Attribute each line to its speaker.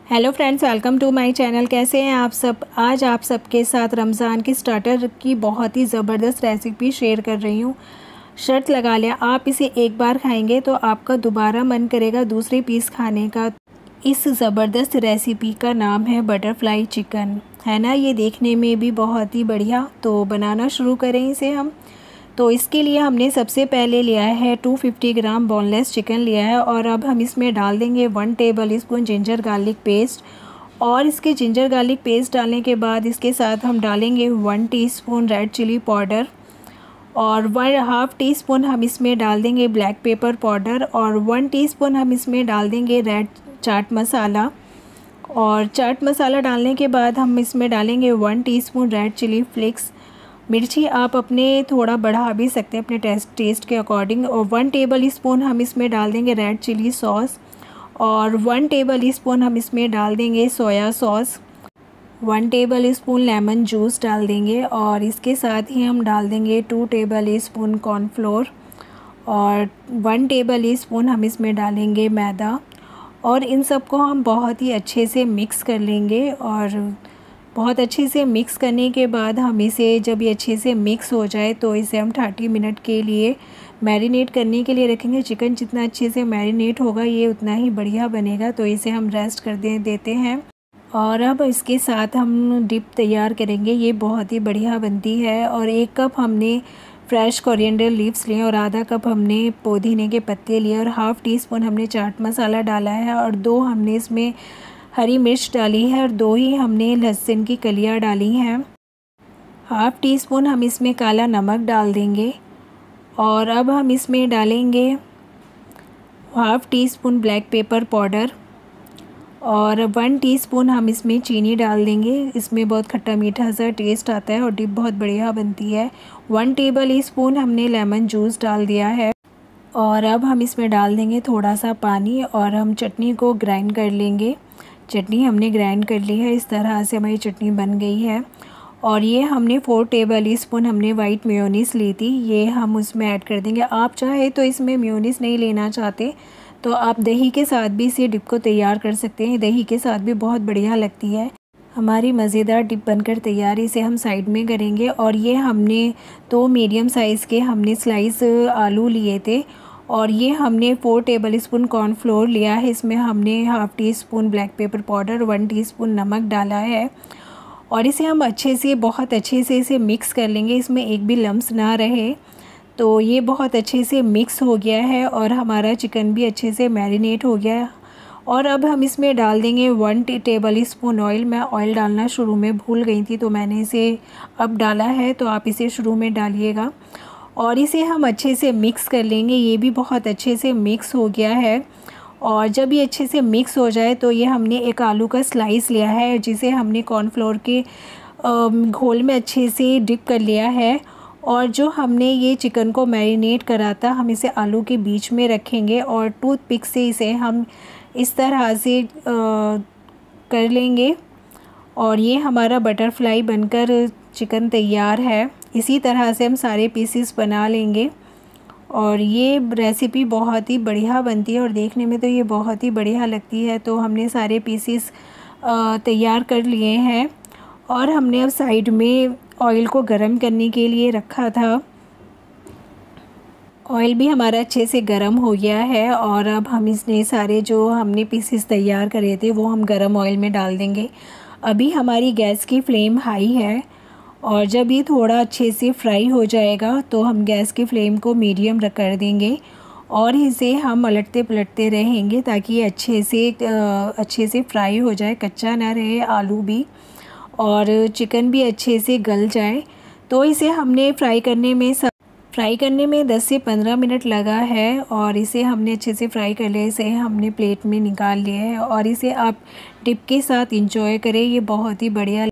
Speaker 1: Hello friends, welcome to my channel. कैसे हैं आप सब। आज आप सबके साथ रमज़ान की स्टार्टर की बहुत ही ज़बरदस्त रेसिपी शेयर कर रही हूँ। शर्त लगा लिया, आप इसे एक बार खाएंगे तो आपका दोबारा मन करेगा दूसरे पीस खाने का। इस ज़बरदस्त रेसिपी का नाम है बटरफ्लाई चिकन, है ना। ये देखने में भी बहुत ही बढ़िया। तो बनाना शुरू करें इसे हम। तो इसके लिए हमने सबसे पहले लिया है 250 ग्राम बोनलेस चिकन लिया है और अब हम इसमें डाल देंगे 1 tablespoon ginger garlic paste. और इसके जिंजर गार्लिक पेस्ट डालने के बाद इसके साथ हम डालेंगे 1 टीस्पून रेड चिली पाउडर और 1/2 टीस्पून हम इसमें डाल देंगे ब्लैक पेपर पाउडर और 1 टीस्पून हम इसमें डाल देंगे रेड चाट मसाला। और चाट मसाला डालने के बाद हम इसमें डालेंगे 1 टीस्पून रेड चिली फ्लेक्स। मिर्ची आप अपने थोड़ा बढ़ा भी सकते हैं अपने टेस्ट के अकॉर्डिंग। और 1 टेबल स्पून हम इसमें डाल देंगे रेड चिली सॉस और 1 टेबल स्पून हम इसमें डाल देंगे soya sauce. 1 tablespoon lemon juice डाल देंगे और इसके साथ ही हम डाल देंगे 2 टेबल स्पून कॉर्नफ्लोर और 1 टेबल स्पून हम इसमें डालेंगे मैदा। और इन सबको हम बहुत ही अच्छे से मिक्स कर लेंगे। और बहुत अच्छे से मिक्स करने के बाद हम इसे, जब ये अच्छे से मिक्स हो जाए तो इसे हम 30 मिनट के लिए मैरिनेट करने के लिए रखेंगे। चिकन जितना अच्छे से मैरिनेट होगा ये उतना ही बढ़िया बनेगा। तो इसे हम रेस्ट कर देते हैं। और अब इसके साथ हम डिप तैयार करेंगे। ये बहुत ही बढ़िया बनती है। और 1 कप हमने फ्रेश कोरिएंडर लीव्स लिए और आधा कप हमने पुदीने के पत्ते लिए और 1/2 टीस्पून हमने चाट मसाला डाला है और 2 हमने इसमें हरी मिर्च डाली है और 2 ही हमने लहसुन की कलियां डाली हैं। 1/2 टीस्पून हम इसमें काला नमक डाल देंगे। और अब हम इसमें डालेंगे 1/2 टीस्पून ब्लैक पेपर पाउडर और 1 टीस्पून हम इसमें चीनी डाल देंगे। इसमें बहुत खट्टा मीठा सा टेस्ट आता है और डिप बहुत बढ़िया बनती है। 1 टेबल स्पून हमने लेमन जूस डाल दिया है। और अब हम इसमें डाल देंगे थोड़ा सा पानी और हम चटनी को ग्राइंड कर लेंगे। चटनी हमने ग्राइंड कर ली है। इस तरह से हमारी चटनी बन गई है। और ये हमने 4 टेबल स्पून हमने वाइट मेयोनीज़ ली थी, ये हम उसमें ऐड कर देंगे। आप चाहे तो इसमें मेयोनीज़ नहीं लेना चाहते तो आप दही के साथ भी इसे डिप को तैयार कर सकते हैं। दही के साथ भी बहुत बढ़िया लगती है। हमारी मज़ेदार डिप बनकर तैयार। इसे हम साइड में करेंगे। और ये हमने 2 मीडियम साइज़ के हमने स्लाइस आलू लिए थे और ये हमने 4 टेबल स्पून कॉर्नफ्लोर लिया है। इसमें हमने 1/2 teaspoon black pepper powder 1 teaspoon नमक डाला है। और इसे हम अच्छे से, बहुत अच्छे से इसे मिक्स कर लेंगे। इसमें एक भी लम्स ना रहे। तो ये बहुत अच्छे से मिक्स हो गया है और हमारा चिकन भी अच्छे से मैरिनेट हो गया। और अब हम इसमें डाल देंगे 1 टेबल स्पून ऑयल। मैं ऑयल डालना शुरू में भूल गई थी तो मैंने इसे अब डाला है, तो आप इसे शुरू में डालिएगा। और इसे हम अच्छे से मिक्स कर लेंगे। ये भी बहुत अच्छे से मिक्स हो गया है। और जब ये अच्छे से मिक्स हो जाए तो ये हमने एक आलू का स्लाइस लिया है जिसे हमने कॉर्नफ्लोर के घोल में अच्छे से डिप कर लिया है। और जो हमने ये चिकन को मैरिनेट करा था हम इसे आलू के बीच में रखेंगे और टूथपिक से इसे हम इस तरह से कर लेंगे। और ये हमारा बटरफ्लाई बनकर चिकन तैयार है। इसी तरह से हम सारे पीसेस बना लेंगे। और ये रेसिपी बहुत ही बढ़िया बनती है और देखने में तो ये बहुत ही बढ़िया लगती है। तो हमने सारे पीसेस तैयार कर लिए हैं और हमने अब साइड में ऑयल को गरम करने के लिए रखा था। ऑयल भी हमारा अच्छे से गरम हो गया है। और अब हम इसने सारे जो हमने पीसेस तैयार करे थे वो हम गरम ऑयल में डाल देंगे। अभी हमारी गैस की फ्लेम हाई है और जब ये थोड़ा अच्छे से फ्राई हो जाएगा तो हम गैस की फ्लेम को मीडियम कर देंगे और इसे हम पलटते पलटते रहेंगे ताकि ये अच्छे से फ्राई हो जाए, कच्चा ना रहे आलू भी और चिकन भी अच्छे से गल जाए। तो इसे हमने फ्राई करने में 10 से 15 मिनट लगा है और इसे हमने अच्छे से फ्राई कर लिया। इसे हमने प्लेट में निकाल लिया है और इसे आप डिप के साथ इंजॉय करें। ये बहुत ही बढ़िया